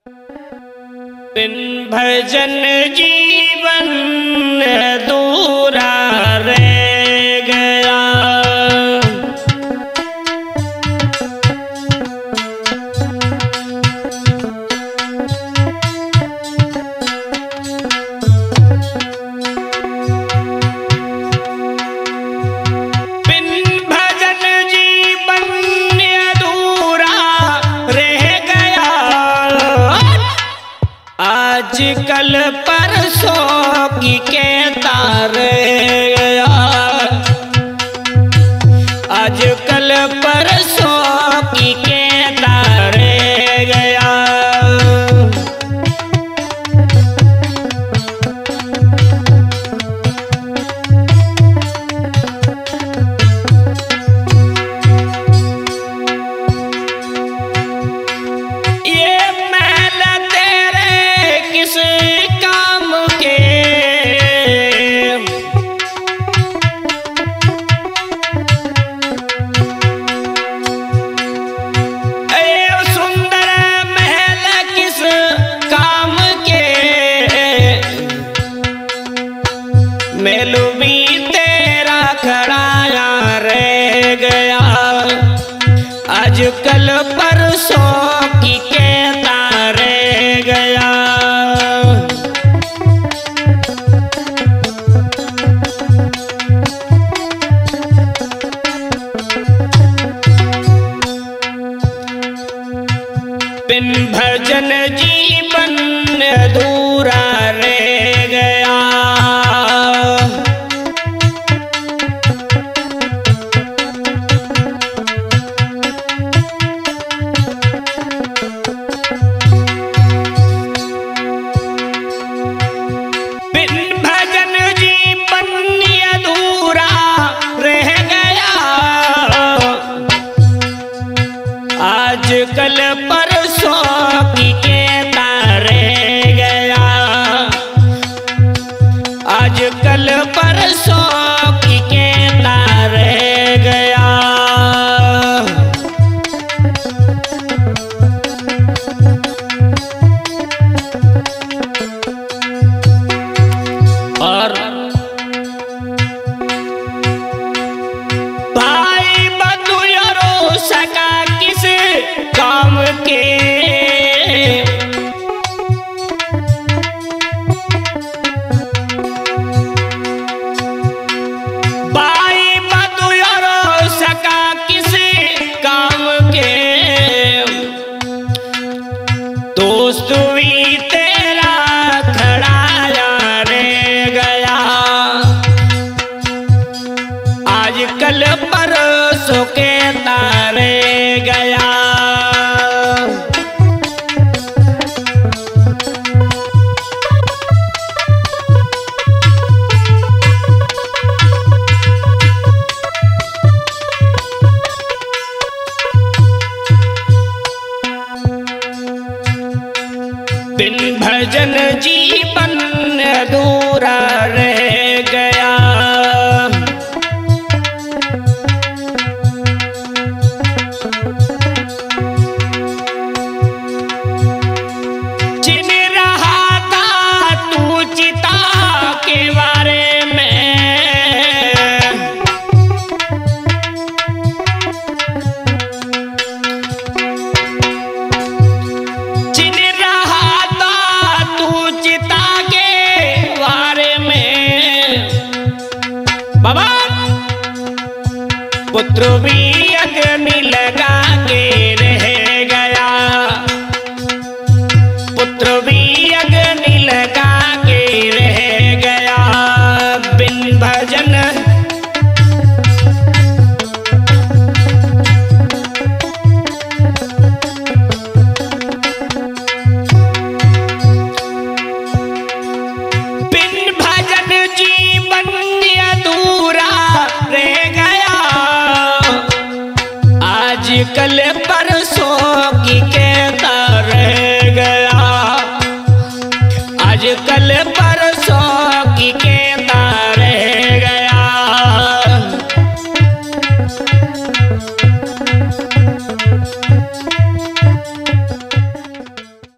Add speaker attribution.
Speaker 1: बिन भजन जीवन अधूरा रह गया। आजकल परसों की कहता रह गया। आजकल परसों की कहता रह गया। काम के सुंदर महल किस काम के, मेलू भी तेरा खड़ा रह गया। आजकल परसों की कहता रह गया। बिन भजन जीवन अधूरा रह गया। बिन भजन जीवन अधूरा रह गया। आजकल परसों की कहता रह गया। आजकल परसों की कहता रह गया। और भाई बंधु यारो सका किस काम के, भाई बंधु यारो सका किस काम के, दोस्त भी तेरा खड़ा रह गया। आजकल परसों कहता रह गया। बिन भजन जीवन अधूरा रह गया। चिन रहा था तू चिता के बारे में, चिन रहा था तू चिता के बारे में। बाबा पुत्र भी